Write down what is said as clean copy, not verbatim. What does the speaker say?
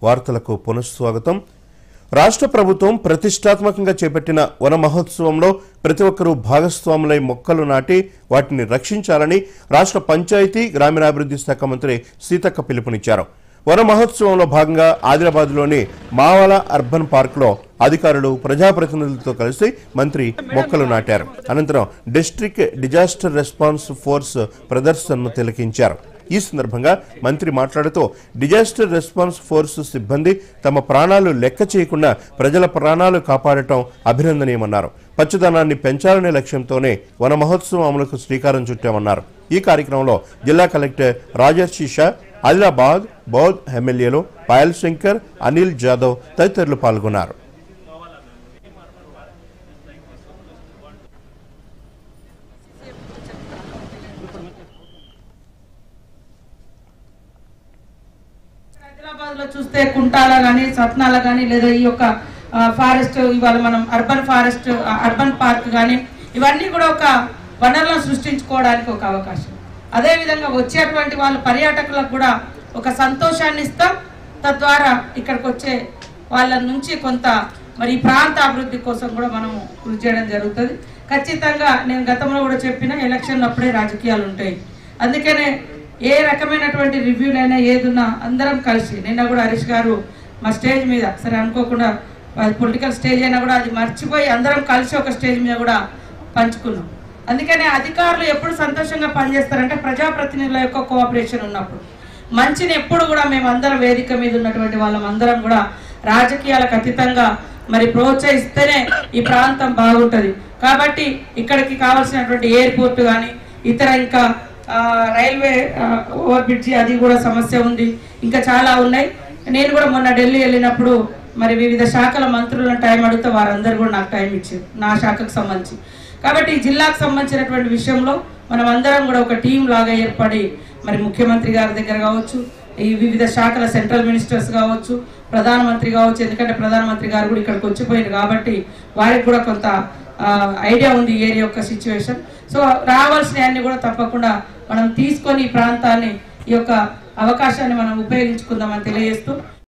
వార్తలకు పునఃస్వాగతం. రాష్ట్ర ప్రభుత్వం ప్రతిష్టాత్మకంగా చేపట్టిన వన మహోత్సవంలో ప్రతి ఒక్కరూ భాగస్వాములై మొక్కలు నాటి వాటిని రక్షించాలని రాష్ట్ర పంచాయతీ గ్రామీణాభివృద్ధి శాఖ మంత్రి సీతక్క పిలుపునిచ్చారు. వన మహోత్సవంలో భాగంగా ఆదిలాబాద్లోని మావల అర్బన్ పార్క్లో అధికారులు ప్రజాప్రతినిధులతో కలిసి మంత్రి మొక్కలు నాటారు. అనంతరం డిస్ట్రిక్ట్ డిజాస్టర్ రెస్పాన్స్ ఫోర్స్ ప్రదర్శనను తిలకించారు. ఈ సందర్భంగా మంత్రి మాట్లాడుతూ డిజాస్టర్ రెస్పాన్స్ ఫోర్స్ సిబ్బంది తమ ప్రాణాలు లెక్క చేయకుండా ప్రజల ప్రాణాలు కాపాడటం అభినందనీయమన్నారు. పచ్చదనాన్ని పెంచాలనే లక్ష్యంతోనే వన మహోత్సవం అమలుకు శ్రీకారం చుట్టామన్నారు. ఈ కార్యక్రమంలో జిల్లా కలెక్టర్ రాజర్షి షా, ఆదిలాబాద్ బౌద్ధ్ ఎమ్మెల్యేలు పాయల్ శంకర్, అనిల్ జాదవ్ తదితరులు పాల్గొన్నారు. హైదరాబాద్లో చూస్తే కుంటాల కానీ సత్నాల కానీ లేదా ఈ యొక్క ఫారెస్ట్ ఇవాళ మనం అర్బన్ పార్క్ కానీ ఇవన్నీ కూడా ఒక వనరులను సృష్టించుకోవడానికి ఒక అవకాశం. అదేవిధంగా వచ్చేటువంటి వాళ్ళు పర్యాటకులకు కూడా ఒక సంతోషాన్ని ఇస్తాం. తద్వారా ఇక్కడికి వచ్చే వాళ్ళ నుంచి కొంత మరి ప్రాంత అభివృద్ధి కోసం కూడా మనం కృషి చేయడం జరుగుతుంది. ఖచ్చితంగా నేను గతంలో కూడా చెప్పిన ఎలక్షన్లు అప్పుడే రాజకీయాలు ఉంటాయి. అందుకనే ఏ రకమైనటువంటి రివ్యూలైనా ఏదున్నా అందరం కలిసి, నిన్న కూడా హరీష్ గారు మా స్టేజ్ మీద సరే అనుకోకుండా పొలిటికల్ స్టేజ్ అయినా కూడా అది మర్చిపోయి అందరం కలిసి ఒక స్టేజ్ మీద కూడా పంచుకున్నాం. అందుకనే అధికారులు ఎప్పుడు సంతోషంగా పనిచేస్తారంటే ప్రజాప్రతినిధుల యొక్క కోఆపరేషన్ ఉన్నప్పుడు. మంచిని ఎప్పుడు కూడా మేము అందరం వేదిక మీద ఉన్నటువంటి వాళ్ళం అందరం కూడా రాజకీయాలకు అతీతంగా మరి ప్రోత్సహిస్తేనే ఈ ప్రాంతం బాగుంటుంది. కాబట్టి ఇక్కడికి కావాల్సినటువంటి ఎయిర్పోర్ట్ కానీ ఇతర ఇంకా రైల్వే ఓవర్ బ్రిడ్జి అది కూడా సమస్య ఉంది, ఇంకా చాలా ఉన్నాయి. నేను కూడా మొన్న ఢిల్లీ వెళ్ళినప్పుడు మరి వివిధ శాఖల మంత్రులను టైం అడిగితే వారందరూ కూడా నాకు టైం ఇచ్చారు నా శాఖకు సంబంధించి. కాబట్టి ఈ జిల్లాకు సంబంధించినటువంటి విషయంలో మనం అందరం కూడా ఒక టీం లాగా ఏర్పడి మరి ముఖ్యమంత్రి గారి దగ్గర కావచ్చు, ఈ వివిధ శాఖల సెంట్రల్ మినిస్టర్స్ కావచ్చు, ప్రధానమంత్రి కావచ్చు, ఎందుకంటే ప్రధానమంత్రి గారు కూడా ఇక్కడికి వచ్చిపోయారు కాబట్టి వారికి కూడా కొంత ఐడియా ఉంది ఈ ఏరియా యొక్క సిచ్యువేషన్. సో రావాల్సినవన్నీ కూడా తప్పకుండా మనం తీసుకొని ఈ ప్రాంతాన్ని ఈ యొక్క అవకాశాన్ని మనం ఉపయోగించుకుందామని తెలియజేస్తూ